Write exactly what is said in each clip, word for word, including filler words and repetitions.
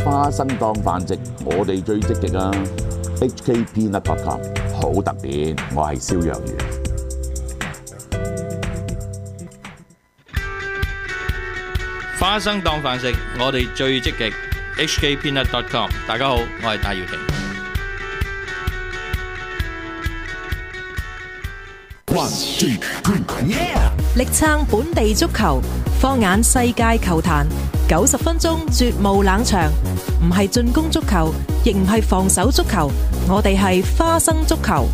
花生當飯食，我哋最積極啊 ！H K Peanut dot com 好特別，我係蕭若元。 花生當飯食，我哋最積極。H K Peanut dot com 大家好，我係戴耀廷。 力撐本地足球，放眼世界球壇，九十分鐘絕無冷場，唔係進攻足球，亦唔係防守足球，我哋係花生足球。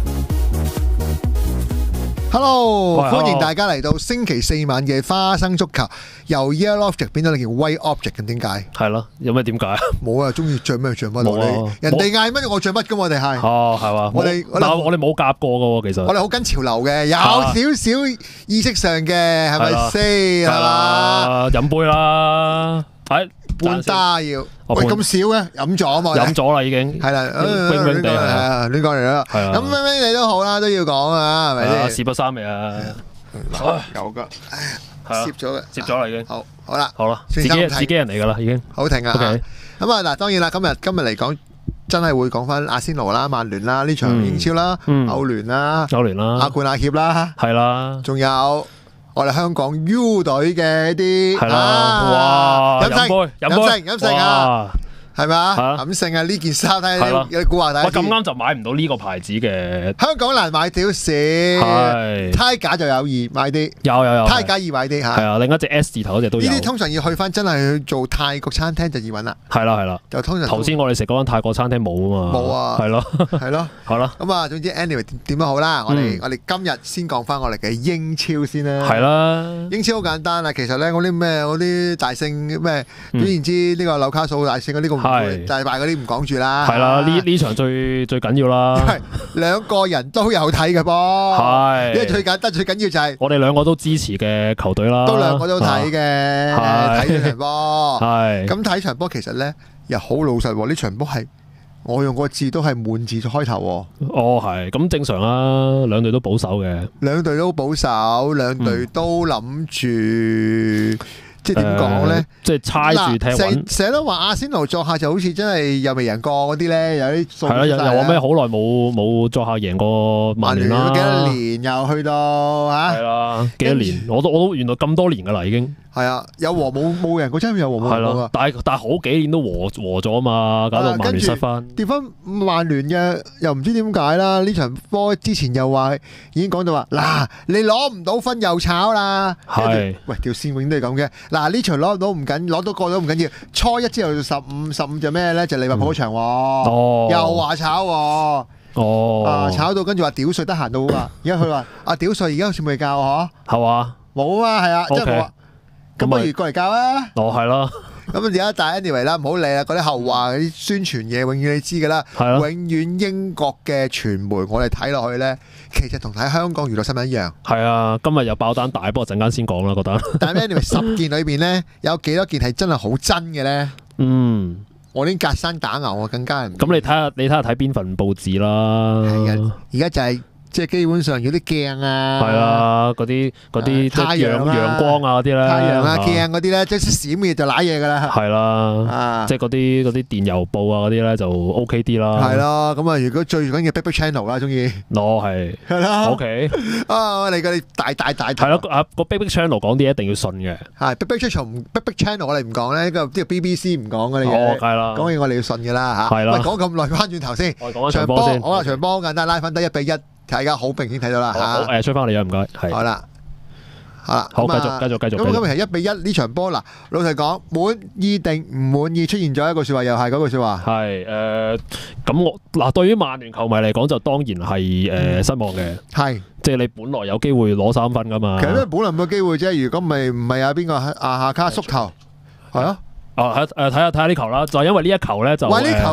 Hello，歡迎大家嚟到星期四晚嘅花生足球，由 Yellow Object 變咗你叫 White Object 咁，點解？ 係咯，有咩點解？ 冇啊，中意着咩着乜咯？你人哋嗌乜我着乜噶，我哋係。 哦，係嘛？ 我哋但我哋冇夾過噶喎，其實。 我哋好跟潮流嘅，有少少意識上嘅，係咪先？係嘛？ 飲杯啦，係半打要。喂，咁少嘅，飲咗啊嘛？ 飲咗啦已經。係啦，亂講嚟啊，亂講嚟啦。咁咩咩你都好啦，都要講啊，係咪先？ 事不三味啊！ 有噶，攝咗嘅， 攝咗啦已經。 好，好啦， 好啦，自己自己人嚟噶啦已經。 好停啊！咁啊嗱，當然啦，今日今日嚟講，真係會講翻阿仙奴啦、曼聯啦呢場英超啦、歐聯啦、 歐聯啦、 亞冠亞協啦， 係啦， 仲有我哋香港 U 隊嘅一啲係啦，哇！飲杯飲杯飲勝啊！係咪啊？飲勝啊！呢件衫睇下你估下睇。 喂，咁啱就買唔到呢個牌子嘅。 香港難買少少，係 Tiger 就有易買啲， 有有有 Tiger 易買啲嚇。 係啊，另一隻 S 字頭嗰隻都有。 呢啲通常要去翻真係去做泰國餐廳就易揾啦。 係啦係啦， 就通常頭先我哋食嗰間泰國餐廳冇啊嘛。 冇啊。係咯係咯， 好啦。 咁啊，總之 anyway 點都好啦，我哋我哋今日先講翻我哋嘅英超先啦。 係啦， 英超好簡單啊，其實咧嗰啲咩嗰啲大勝咩，總言之呢個紐卡素大勝嗰啲個唔會大敗嗰啲唔講住啦。 係啦，呢呢場最最緊要啦。 係兩個人都有睇嘅噃。係，因為最簡單最緊要就係我哋兩個都支持嘅球隊啦。 都兩個都睇嘅，睇呢場波。 係。 咁睇場波其實咧又好老實喎，呢場波係我用個字都係悶字開頭。 哦，係，咁正常啦，兩隊都保守嘅。兩隊都保守，兩隊都諗住。即係點講咧？ 即係猜住踢穩。 成日都話阿仙奴作客就好似真係又未贏過嗰啲咧，有啲數。係啦，又又話咩好耐冇冇作客贏過曼聯啦？ 幾多年又去到嚇？ 係啦，幾多年？我都我都原來咁多年㗎啦，已經。 係啊，有和冇冇贏過，真係有和冇贏過。 但係但係好幾年都和和咗啊嘛，搞到曼聯失翻。 跌翻曼聯嘅又唔知點解啦？呢場波之前又話已經講到話嗱，你攞唔到分又炒啦。係。喂，條線永遠都係咁嘅。嗱，呢場攞到唔緊，攞到過咗唔緊要。初一之後十五十五就咩咧？就利物浦嗰場喎。哦。又話炒喎。哦。啊！炒到跟住話屌碎得閒到啊！而家佢話啊屌碎而家好似未教嗬。 係嘛？ 冇啊，係啊，即係冇啊。咁不如過嚟教啊！ 哦，係咯。 咁而家但係 anyway 啦，唔好理啦。嗰啲後話、嗰啲宣傳嘢，永遠你知㗎啦。係咯。永遠英國嘅傳媒，我哋睇落去咧，其實同睇香港娛樂新聞一樣。係啊， 今日有爆單大，不過陣間先講啦，覺得。 但係 anyway 十件裏邊咧，有幾多件係真係好真嘅咧？嗯，我啲隔山打牛啊，更加唔。 咁你睇下，你睇下睇邊份報紙啦。 係啊，而家就係。即係基本上有啲鏡啊， 係啊，嗰啲嗰啲太陽陽光啊嗰啲咧， 太陽啊鏡嗰啲咧，即係閃嘅就揦嘢噶啦。 係啦，即係嗰啲嗰啲電郵報啊嗰啲咧就 OK 啲啦。 係咯，咁啊如果最緊要 Big Big Channel 啦，中意。 哦，係。係啦。OK。啊， 我哋嗰啲大大大。 係咯，啊個 Big Big Channel 講啲一定要信嘅。 係 Big Big Channel，Big Big Channel 我哋唔講咧，呢個呢個 B B C 唔講嘅呢嘢。 哦，係啦。 講嘢我哋要信嘅啦嚇。係啦。喂，講咁耐，翻轉頭先。 我講一場波先。 好啦，場波好簡單，拉分得一比一。大家好明顯睇到啦嚇， 誒吹翻嚟啊，唔該，係。 好啦，好啦， 好繼續繼續繼續。 咁今日係一比一呢場波嗱，老實講滿意定唔滿意？出現咗一句説話，又係嗰句説話。係誒，咁我嗱對於曼聯球迷嚟講，就當然係誒失望嘅。係，即係你本來有機會攞三分噶嘛。其實都本來冇機會啫，如果唔係唔係啊邊個阿夏卡縮球係啊？ 啊誒睇下睇下呢球啦，就係因為呢一球咧就。 喂，呢球。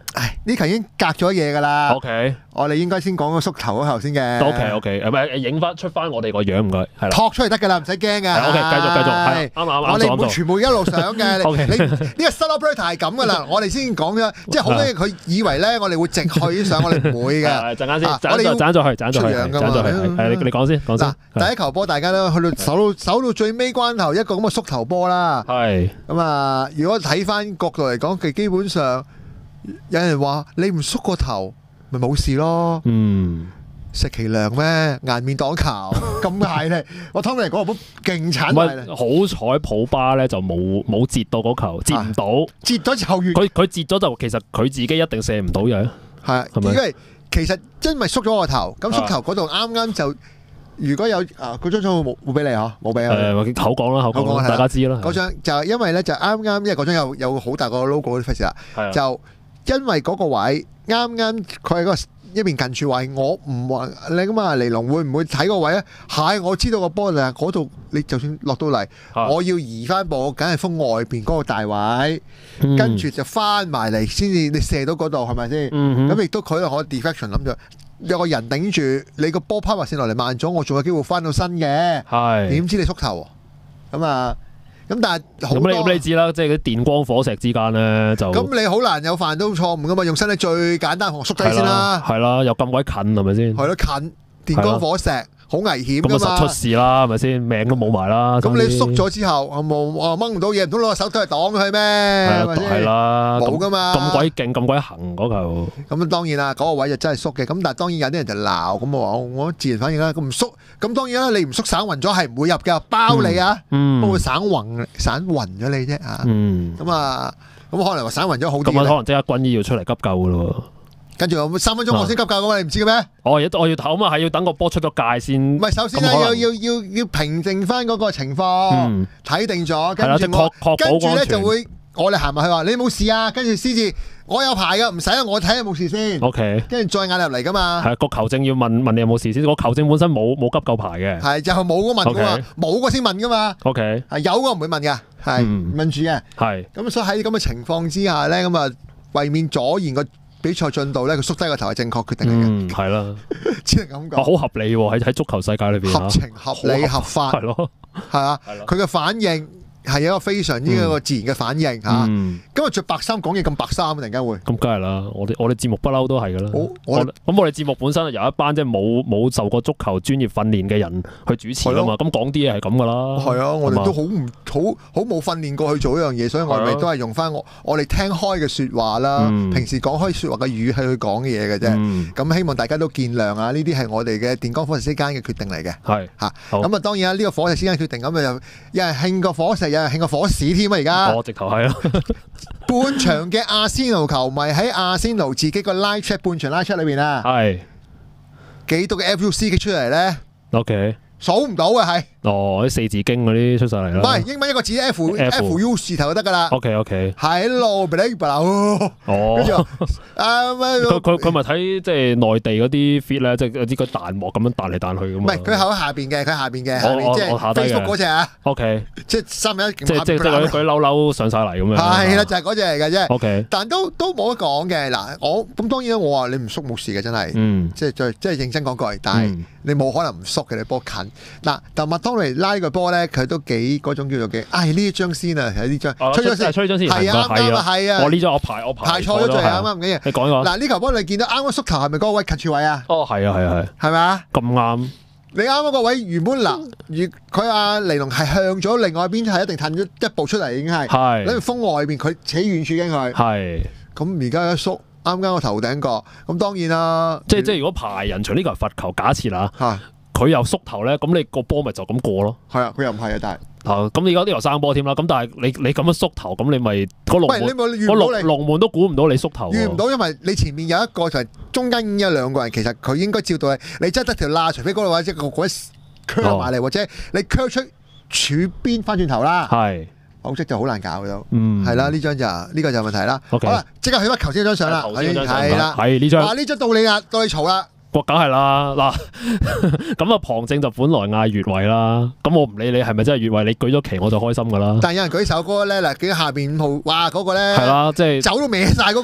唉，呢球已經隔咗嘢㗎啦。 OK， 我哋應該先講個縮頭嗰球先嘅。 OK OK，誒咪影翻出翻我哋個樣唔該，係啦。 托出嚟得㗎啦，唔使驚㗎。 OK，繼續繼續，係啱啱我哋唔會全部一路上嘅。 OK， 你呢個 set operator 係咁㗎啦，我哋先講咗，即係好多嘢佢以為咧，我哋會直去上，我哋唔會嘅。 陣間先，我哋要斬咗去，斬咗去，斬咗去。係你你講先，講先。 第一球波大家都去到守到守到最尾關頭，一個咁嘅縮頭波啦。係。咁啊，如果睇翻角度嚟講，佢基本上。有人話你唔縮個頭咪冇事咯，嗯，食其涼咩？顏面擋球咁係咧，我聽你嚟講波勁慘嚟咧。 好彩普巴咧就冇冇截到嗰球，截唔到， 截咗就後越。佢佢截咗就其實佢自己一定射唔到嘅。 係，因為其實因為縮咗個頭，咁縮頭嗰度啱啱就如果有啊嗰張相冇冇俾你嗬，冇俾啊。 誒口講啦，口講，大家知啦。 嗰張就因為咧就啱啱，因為嗰張有有好大個 logo 啲 face 啦，就。因為嗰個位啱啱佢係個一邊近住位，我唔話你咁啊，尼龍會唔會睇個位啊？係，我知道個波就係嗰度，你就算落到嚟，我要移翻步，梗係封外邊嗰個大位，嗯、跟住就翻埋嚟先至你射到嗰度，係咪先？咁亦都佢可 deflection 諗住有個人頂住你個波拋滑線落嚟慢咗，我仲有機會翻到身嘅。係點知你縮頭咁啊？咁但係咁你咁你知啦，即係啲電光火石之間咧就咁你好難有犯到錯誤噶嘛？用身體最簡單，縮低先啦。 係啦，又咁鬼近係咪先？ 係咯，近電光火石，好危險噶嘛。 咁啊實出事啦，係咪先？命都冇埋啦。 咁你縮咗之後，冇啊掹唔到嘢，唔通攞個手推嚟擋佢咩？ 係啦， 冇噶嘛。 咁鬼勁，咁鬼行嗰球。 咁當然啦，嗰個位就真係縮嘅。咁但係當然有啲人就鬧，咁我話我自然反應啦。咁唔縮，咁當然啦，你唔縮散暈咗係唔會入嘅，包你啊，不過散暈散暈咗你啫啊。咁啊，咁可能話散暈咗好啲。 咁可能即刻軍醫要出嚟急救噶咯。 跟住三分鐘我先急救噶嘛，你唔知嘅咩？ 我我要唞啊，係要等個波出咗界先。 唔係，首先咧要要要要平靜翻嗰個情況，睇定咗，跟住我跟住咧就會我哋行埋去話你冇事啊，跟住先至我有牌噶，唔使啊，我睇下冇事先。O K， 跟住再嗌入嚟噶嘛。係個球證要問問你有冇事先，個球證本身冇冇急救牌嘅。係就係冇個問噶嘛，冇個先問噶嘛。O K， 係有個唔會問噶，係問住嘅。係咁所以喺咁嘅情況之下咧，咁啊為免阻延個比賽進度咧，佢縮低個頭係正確決定嚟嘅。嗯，係啦，只能咁講。好合理喎，喺喺足球世界裏邊。合情合理合法。係咯，係啊，佢嘅反應。係一個非常之一個自然嘅反應嚇。今日着白衫講嘢咁白衫，突然間會咁，梗係啦。我哋我哋節目不嬲都係㗎啦。咁我哋節目本身由一班即係冇冇受過足球專業訓練嘅人去主持㗎嘛。咁講啲嘢係咁㗎啦。係啊，我哋都好唔好好冇訓練過去做一樣嘢，所以我哋都係用翻我我哋聽開嘅説話啦，平時講開説話嘅語氣去講嘅嘢嘅啫。咁希望大家都見諒啊！呢啲係我哋嘅電光火石之間嘅決定嚟嘅。係嚇。咁啊，當然啦，呢個火石之間決定咁啊，又有人興個火石，有人興個火屎添啊！而家我直頭係啊！半場嘅阿仙奴球迷喺阿仙奴自己個 live chat 半場 live chat 裏邊啊，係幾多嘅 F U C 嘅出嚟咧 ？OK， 數唔到嘅係。哦，啲四字經嗰啲出晒嚟啦。唔係英文一個字 F F U 字頭就得噶啦。OK OK。係咯，俾你哦。跟住啊，佢佢佢咪睇即係內地嗰啲 fit 咧，即係有啲個彈幕咁樣彈嚟彈去咁。唔係，佢喺下邊嘅，佢下邊嘅，下邊即係 Facebook 嗰隻啊。OK。即係三一即係即係即係嗰啲嬲嬲上晒嚟咁樣。係啦，就係嗰隻嚟嘅啫。OK。但都都冇得講嘅嗱，我咁當然我話你唔縮冇事嘅真係。嗯。即係最即係認真講句，但係你冇可能唔縮嘅，你波近嗱，但麥當尼拉個波咧，佢都幾嗰種叫做嘅，唉呢一張先啊，係呢張，吹咗先，吹咗先，係啊啱啊，係啊，我呢張我排我排錯咗最啱啱唔緊要，你講講嗱呢球波你見到啱啱縮頭係咪嗰個位近住位啊？哦係啊係啊係，係咪啊？咁啱，你啱啱個位原本嗱，佢阿尼龍係向咗另外一邊，係一定褪咗一步出嚟已經係，係，諗住封外邊佢扯遠處經佢，係，咁而家一縮啱啱個頭頂角，咁當然啦，即係即係如果排人場呢個係罰球，假設啦嚇。佢又縮頭咧，咁你個波咪就咁過咯。係啊，佢又唔係啊，但係啊，咁你而家呢頭生波添啦。咁但係你你咁樣縮頭，咁你咪個龍門，個龍龍門都估唔到你縮頭。預唔到，因為你前面有一個就係中間已經有兩個人，其實佢應該照到你。你真係得條罅，除非嗰度或者個嗰啲 curve 埋嚟，或者你 curve 出柱邊翻轉頭啦。係，否則就好難搞嘅都。嗯，係啦，呢張就呢個就問題啦。好啦，即刻去翻頭先張相啦。係啦，係呢張。啊，呢張到你啦，到你嘈啦。我梗係啦，嗱，咁啊旁證就本來嗌越位啦，咁我唔理你係咪真係越位，你舉咗旗我就開心噶啦。但係有人舉手嗰個咧，嗱，見下邊五號，哇嗰個咧，係啦，即係走到歪晒嗰個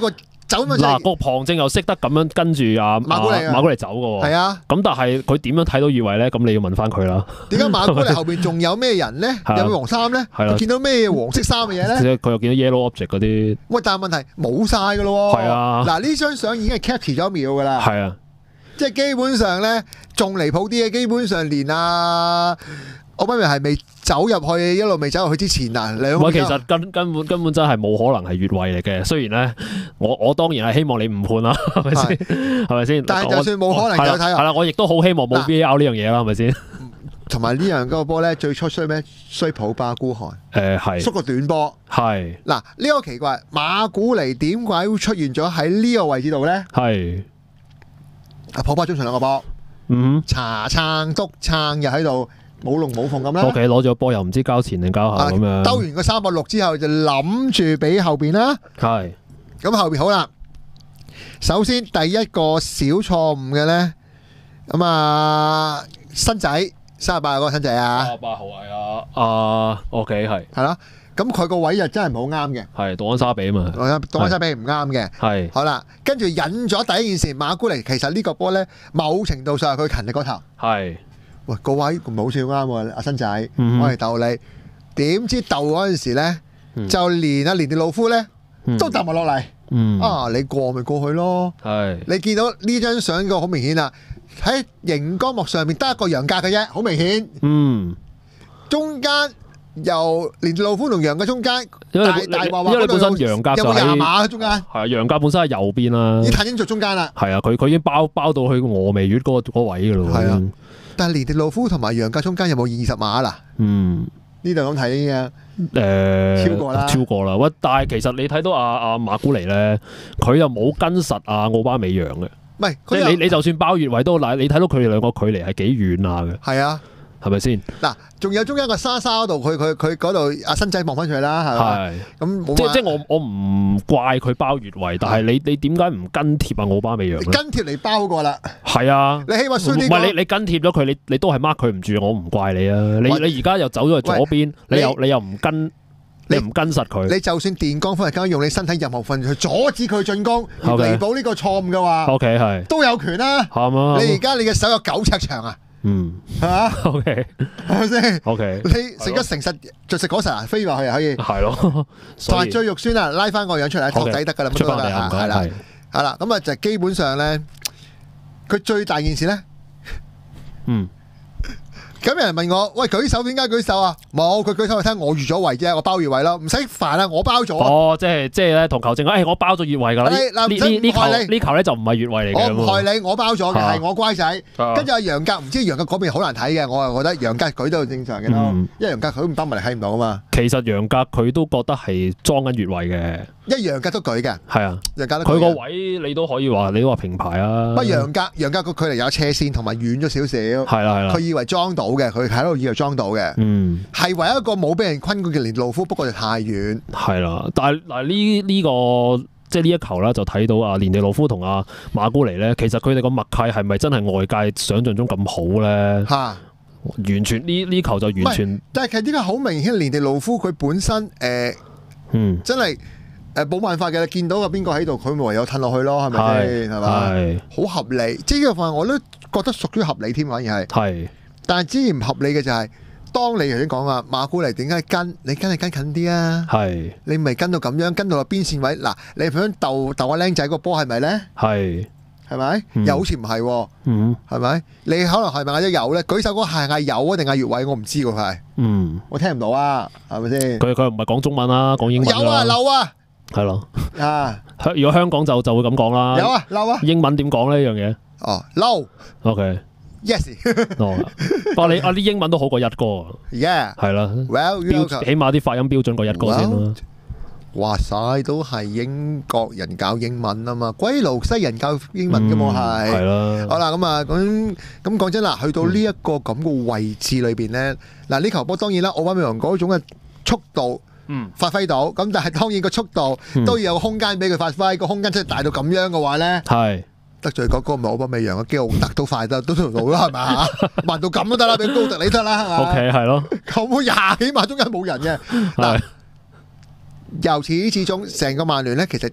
走咁嗱，個旁證又識得咁樣跟住阿馬古尼啊馬古尼走嘅喎。 係啊， 咁但係佢點樣睇到越位咧？咁你要問翻佢啦。 點解馬古尼後邊仲有咩人咧？ 係啊有冇黃衫咧？ 係啦佢見到咩黃色衫嘅嘢咧？ 即係佢又見到 yellow object 嗰啲。 喂，但係問題冇晒㗎咯喎。 係啊嗱呢張相已經係 capture 咗一秒㗎啦。 係啊， 即係基本上咧，仲離譜啲嘅，基本上連啊，奧巴梅係未走入去，一路未走入去之前啊，兩喂，其實根根本根本真係冇可能係越位嚟嘅。雖然咧，我我當然係希望你誤判啦，係咪先？係咪先？ 但係就算冇可能有睇啊係啦，我亦都好希望冇 V A R 呢樣嘢啦，係咪先？ 同埋呢樣嗰個波咧，最初衰咩？衰普巴孤寒， 誒係縮個短波。 係嗱，呢個奇怪，馬古尼點解會出現咗喺呢個位置度咧？ 係啊，普巴中場兩個波， 嗯查撐督撐又喺度冇龍冇鳳咁啦。 ，O K 攞咗個波又唔知交前定交後咁樣。 兜完個三百六之後就諗住俾後邊啦。 係咁後邊好啦，首先第一個小錯誤嘅咧，咁啊新仔三十八個新仔啊， 八號係啊，啊 O K 係係啦，咁佢個位就真係唔好啱嘅， 係杜安沙比啊嘛， 杜安沙比唔啱嘅， 係好啦，跟住引咗第一件事，馬古尼其實呢個波咧，某程度上係佢勤力嗰頭， 係喂個位唔係好似好啱喎，阿新仔， 嗯我嚟鬥你，點知鬥嗰陣時咧， 嗯就連阿連迪路夫咧都揼埋落嚟， 嗯啊你過咪過去咯。 係你見到呢張相個好明顯啦，喺熒光幕上面得一個楊格嘅啫，好明顯。 嗯， 中間由連路夫同楊嘅中間， 因為大大話話因為你本身嗰度有楊格就有冇廿喺碼中間？ 係啊，楊格本身喺右邊啦已經，褪咗做中間啦。 係啊，佢佢已經包包到去峨眉月嗰個嗰位噶咯， 係啊已經但係連迪路夫同埋楊格中間有冇二十碼啦？ 嗯。 呢度咁睇嘅， 誒超過啦超過啦！喂，但係其實你睇到阿阿馬古尼咧，佢又冇跟實阿奧巴美揚嘅， 唔係即係你你就算包越位都嗱，你睇到佢哋兩個距離係幾遠下嘅， 係啊。 係咪先？ 嗱，仲有中間個沙沙嗰度，佢佢佢嗰度阿新仔望翻出去啦，係咪？ 係咁冇話即即我我唔怪佢包越位，但係你你點解唔跟貼阿奧巴美揚咧？ 跟貼嚟包好過啦。 係啊， 你起碼衰啲唔係你你跟貼咗佢，你你都係 mark 佢唔住，我唔怪你啊！你喂你而家又走咗去左邊， 喂你又你又唔跟，你唔跟實佢。 你就算電光火石間用你身體任何份去阻止佢進攻，而 OK 彌補呢個錯誤嘅話， O K 係都有權啦。 係嘛？ 你而家你嘅手有九尺長啊， 嗯係嘛？ O K 係咪先？ O K 你食咗誠實就食果實啊，飛落去啊可以。 係咯， 同所以埋最肉酸啊，拉翻個樣出嚟，托 OK， 底得噶啦，乜出都得㗎翻嚟啊唔該係啦係， 係啦，咁啊就基本上咧，佢最大件事咧。 嗯。 咁有人問我：喂，舉手點解舉手啊？冇，佢舉手去睇我預咗位啫，我包越位咯，唔使煩啦，我包咗。 哦，即係即係咧，同球證講，誒，我包咗越位㗎啦。呢哎嗱唔使呢呢球唔害你呢球咧就唔係越位嚟嘅。 我唔害你，我包咗嘅， 啊係我乖仔。 啊跟住阿楊格，唔知楊格嗰邊好難睇嘅，我又覺得楊格舉都正常嘅咯嗯， 因為楊格佢唔包埋嚟睇唔到啊嘛， 其實楊格佢都覺得係裝緊越位嘅， 因為楊格都舉嘅， 係啊， 楊格都舉嘅佢個位你都可以話，你都話平排啊。 不過楊格楊格個距離有斜線同埋遠咗少少， 係啦係啦佢，以為裝到嘅，佢喺度以為裝到嘅， 嗯， 係唯一一個冇俾人困過嘅連路夫，不過就太遠。 係啦。但係嗱呢呢個即係呢一球啦，就睇到啊連地路夫同阿馬古尼咧，其實佢哋個默契係咪真係外界想象中咁好咧？ 嚇！ 完全呢呢球就完全但係其實呢個好明顯，連地路夫佢本身誒、呃、 嗯真係誒冇辦法嘅，見到個邊個喺度，佢咪唯有褪落去咯，係咪先？係嘛？ 係好合理，即係呢個份我都覺得屬於合理添，反而係。 係但係之前唔合理嘅就係、當你頭先講啊，馬古尼點解跟？你跟係跟近啲啊？ 係你咪跟到咁樣，跟到個邊線位嗱，你想鬥鬥阿僆仔個波係咪咧？ 係係咪？ 嗯又好似唔係喎， 嗯係咪？你可能係咪嗌咗有咧？舉手嗰下係嗌有啊定嗌越位？我唔知喎，佢係嗯， 我聽唔到啊，係咪先？ 佢佢又唔係講中文啦，講英文有啊， 啦， 漏啊， 係咯。 啊， 香如果香港就就會咁講啦。 有啊，漏啊， 英文點講呢？呢樣嘢哦，漏 ？OK， ，yes，yeah， 哦，不過你啊啲英文都好過一哥，係啦， well， 標起碼啲發音標準過一哥先啦。 話晒都係英國人教英文啊嘛，鬼佬西人教英文嘅嘛係。 係啦。 好啦，咁啊，咁咁講真啦，去到呢一個咁嘅位置裏邊咧，嗱呢球波當然啦，奧巴美揚嗰種嘅速度嗯發揮到，咁但係當然個速度都要有空間俾佢發揮，個空間真係大到咁樣嘅話咧， 係得罪嗰個唔係奧巴美揚嘅基奧特都快得都條路啦，係咪啊？慢到咁都得啦，俾高特你得啦，係嘛 OK 係咯， 咁廿幾碼中間冇人嘅嗱。 係由始至終，成個曼聯咧，其實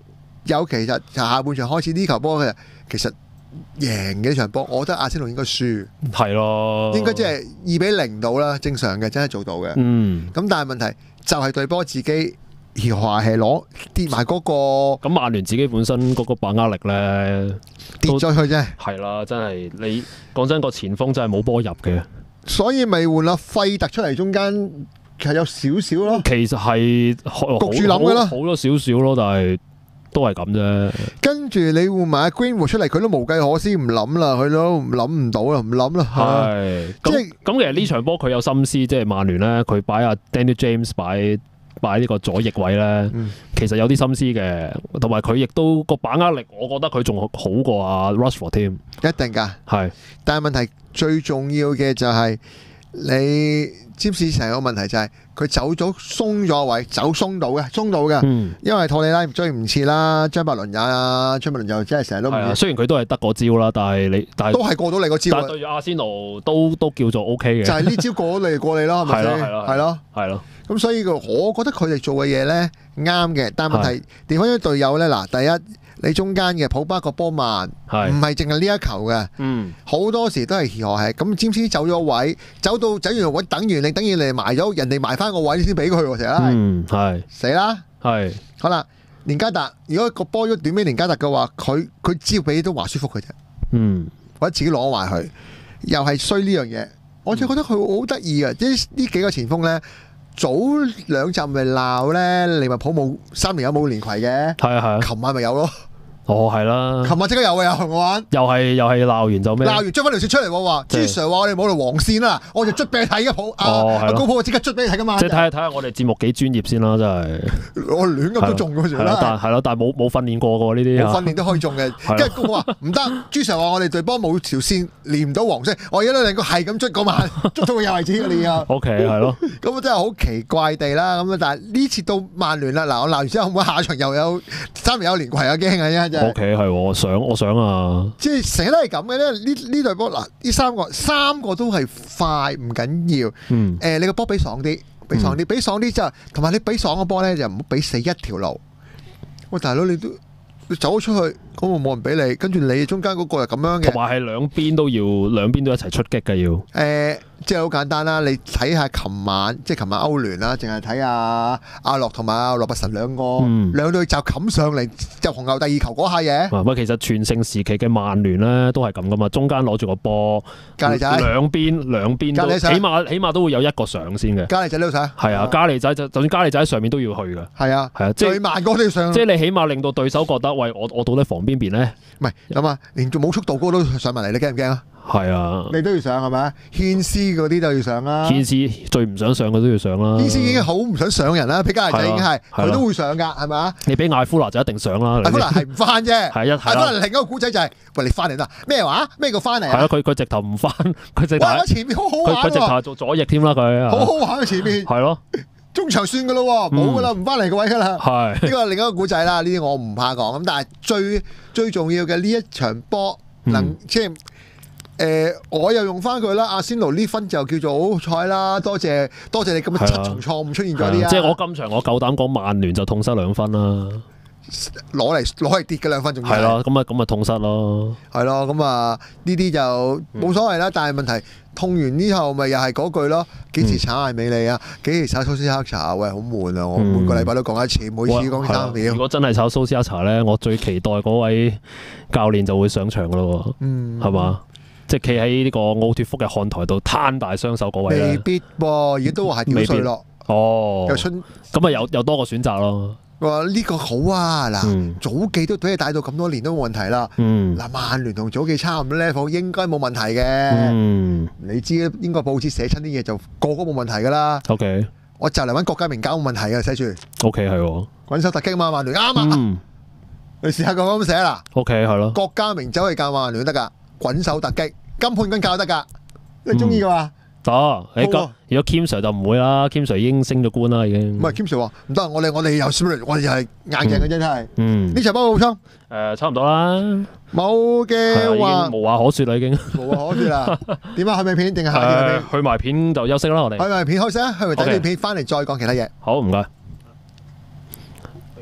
有其實下半場開始呢球波嘅其實贏嘅呢場波，我覺得阿仙奴應該輸， 係咯， 應該即係二比零到啦，正常嘅真係做到嘅。 嗯， 咁但係問題就係對波自己而話係攞跌埋嗰個， 咁曼聯自己本身嗰個把握力咧跌咗佢啫。 係啦，真係你講真個前鋒真係冇波入嘅， 所以咪換啦費特出嚟中間，其實有少少咯。 其實係焗住諗㗎啦， 好咗少少咯，但係都係咁啫。 跟住你換埋阿 Greenwood 出嚟，佢都無計可施，唔諗啦，佢都諗唔到啦，唔諗啦。 係， 即係咁其實呢場波佢有心思，即係曼聯咧，佢擺阿 Daniel James 擺擺呢個左翼位咧， 嗯、 其實有啲心思嘅，同埋佢亦都個把握力，我覺得佢仲好過阿 Rashford 添。 一定㗎， 係。但係問題最重要嘅就係、是、你占士成個問題就係、是、佢走咗鬆咗位，走鬆到嘅，鬆到嘅， 嗯、 因為托里拉追唔切啦，張伯倫也啊，張伯倫就真係成日都唔係啊。雖然佢都係得個招啦，但係你但係都係過到你個招。 但係對住阿仙奴都都叫做 O K 嘅。 就係呢招過到你過你咯，係咪先？ 係咯， 係咯， 係咯。 咁所以我覺得佢哋做嘅嘢咧啱嘅，但係問題調翻啲隊友咧，嗱，第一你中間嘅普巴個波慢，唔係淨係呢一球嘅， 嗯， 好多時都係協和係咁，占士走咗位，走到走完位，等完你等完你埋咗，人哋埋翻個位你先俾佢喎，成日啦， 嗯，係死啦， 係好啦，連加特，如果個波咗短俾連加特嘅話，佢佢只要俾都話舒服佢啫， 嗯， 或者自己攞埋佢，又係衰呢樣嘢，我就覺得佢好得意嘅，即係呢幾個前鋒咧。早兩集咪鬧咧，利物浦冇三年有冇連攜嘅， 係啊係啊， 琴晚咪有咯， 哦係啦， 琴晚即刻有嘅有同我玩， 又係又係鬧完就咩？ 鬧完捽翻條線出嚟喎，話朱 Sir 話我哋冇條黃線啦，我就捽俾你睇嘅普，阿阿高普即刻捽俾你睇噶嘛， 即係睇下睇下我哋節目幾專業先啦，真係， 我亂咁都中嗰時啦， 但係咯，但係冇冇訓練過嘅喎呢啲， 冇訓練都可以中嘅，跟住高普話唔得，朱 Sir 話我哋隊波冇條線連唔到黃色，我而家都令佢係咁捽嗰晚，捽到佢有為止你啊 ，O K 係咯， 咁真係好奇怪地啦，咁但係呢次到曼聯啦，嗱我鬧完之後，可唔可以下場又有三年有連攜啊？驚啊真係 O K 係喎。我想我想啊， 即係成日都係咁嘅咧。呢呢隊波嗱，呢三個三個都係快，唔緊要。嗯，誒、呃，你個波俾爽啲，俾爽啲，俾爽啲之後，同埋你俾爽個波咧，就唔好俾死一條路。喂，大佬你都你走咗出去，咁我冇人俾你，跟住你中間嗰個就咁樣嘅。同埋係兩邊都要，兩邊都一齊出擊嘅要。誒、 呃，即係好簡單啦。你睇下琴晚，即係琴晚歐聯啦，淨係睇下阿洛同埋阿羅伯神兩個，嗯、兩隊就冚上嚟，就紅牛第二球嗰下嘢。 喂，其實全盛時期嘅曼聯咧都係咁噶嘛，中間攞住個波， 加利仔兩邊兩邊都起碼起碼都會有一個上先嘅。 加利仔都上。係啊，加利仔就就算加利仔喺上面都要去嘅。 係啊， 係啊， 最慢嗰都要上。 即係你起碼令到對手覺得，喂，我我到底防邊邊咧？ 唔係諗下，連做冇速度高都上埋嚟，你驚唔驚啊？ 係啊， 你都要上係咪？軒斯嗰啲都要上啦。 軒斯最唔想上嘅都要上啦。 軒斯已經好唔想上人啦，俾加利仔已經係佢都會上㗎，係咪啊？ 你俾艾夫拿就一定上啦。 艾夫拿係唔翻啫。係一艾夫拿另一個古仔就係，喂，你翻嚟啦？咩話？咩叫翻嚟啊？ 係啊，佢佢直頭唔翻，佢直頭。 哇！前面好好玩喎。 佢直頭做左翼添啦，佢。 好好玩嘅前面。係咯。 中場算㗎咯，冇㗎啦，唔翻嚟個位㗎啦。 係。呢個另一個古仔啦，呢啲我唔怕講咁，但係最最重要嘅呢一場波能即係。誒、呃，我又用翻佢啦，阿仙奴呢分就叫做好彩啦，多謝多謝你咁嘅七重錯誤出現咗啲啊！ 即係我今場我夠膽講曼聯就痛失兩分啦， 攞嚟攞嚟跌嘅兩分仲係咯，咁啊咁啊痛失咯， 係咯，咁啊呢啲就冇所謂啦。嗯、但係問題痛完之後咪又係嗰句咯，幾時炒艾美利啊？幾時炒蘇斯克查？喂，好悶啊！我每個禮拜都講一次，每次講三秒。如果真係炒蘇斯克查咧，我最期待嗰位教練就會上場噶咯，嗯，係嘛？即係企喺呢個奧脱福嘅看台度攤大雙手嗰位咧， 未必喎，而家都話係掉碎咯。 哦， 又春咁啊，有有多個選擇咯。 話呢個好啊，嗱，嗯、祖記都俾你帶到咁多年都冇問題啦。嗱、嗯，曼聯同祖記差唔多 level，應該冇問題嘅。嗯、你知應該報紙寫親啲嘢就個個冇問題噶啦。 OK， 我就嚟揾郭家明搞冇問題嘅，寫住。 OK 係喎， 滾手突擊嘛，曼聯啱啊。嗯、你試下咁咁寫啦。 OK 係咯。 郭家明走去教曼聯都得㗎，滾手突擊。金判官教得噶，你中意噶嘛？ 得，誒咁如果 Kim Sir 就唔會啦，Kim Sir 已經升咗官啦，已經。 唔係 Kim Sir 話唔得，我哋我哋有 spirit， 我哋又係硬淨嘅真係。 嗯， 呢場波好倉， 誒差唔多啦。 冇嘅話， 無話可説啦，已經。 無話可説啦。點啊？去咪片定係下段片？ 去埋片就休息啦，我哋。去埋片休息啊！去埋第二段片，翻嚟再講其他嘢。 好，唔該。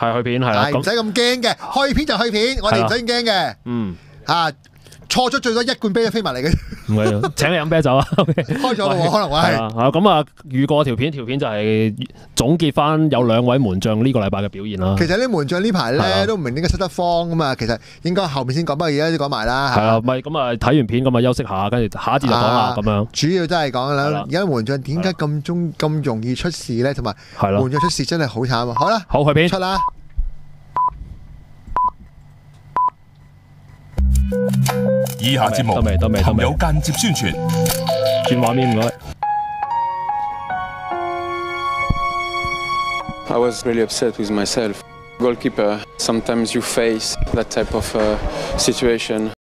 係去片係啦， 唔使咁驚嘅，開片就開片，我哋唔使驚嘅。 嗯， 嚇。錯咗最多一罐啤飛埋嚟嘅， 唔係，請你飲啤酒啊！ 開咗咯，可能會係。 啊，咁啊，預過條片，條片就係總結翻有兩位門將呢個禮拜嘅表現啦。 其實啲門將呢排咧都唔明點解失得慌咁啊，其實應該後面先講，不過而家都講埋啦。 係啊，咪咁啊，睇完片咁啊休息下，跟住下一節就講啦咁樣。 主要真係講啦，而家門將點解咁中咁容易出事咧？同埋門將出事真係好慘啊！好啦， 好去片出啦。 以下節目含有間接宣傳。 轉畫面唔該。 I was really upset with myself. Goalkeeper, sometimes you face that type of uh, situation.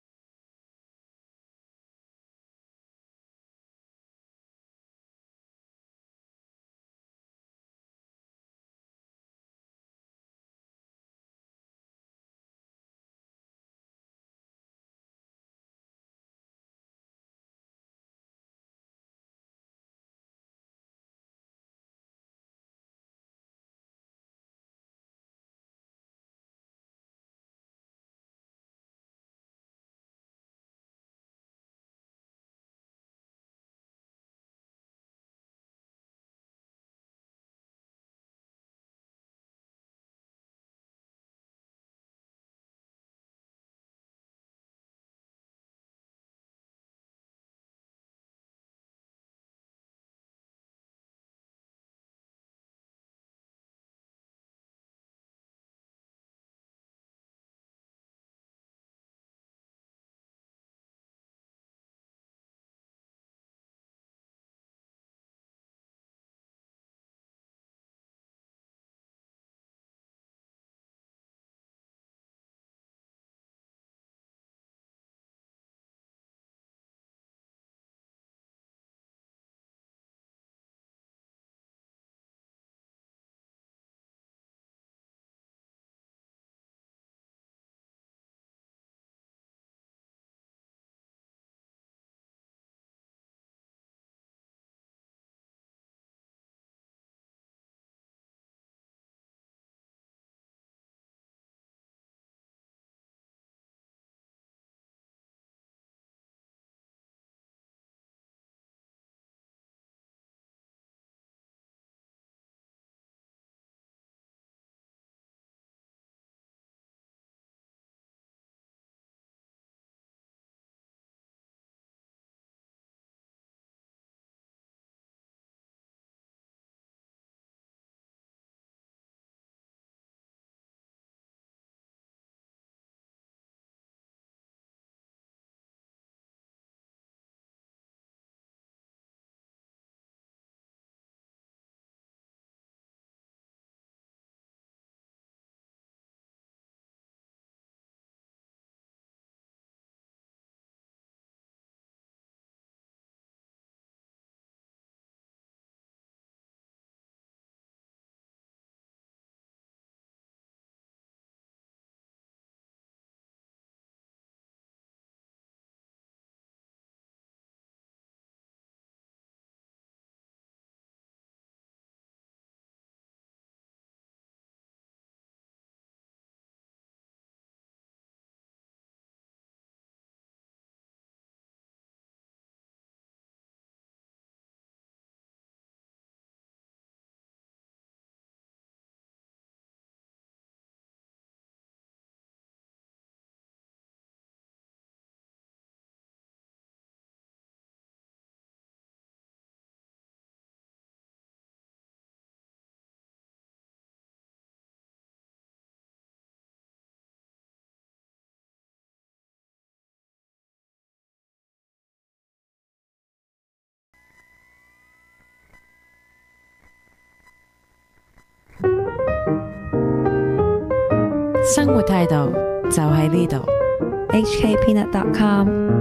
生活態度就喺呢度。H K Peanut dot com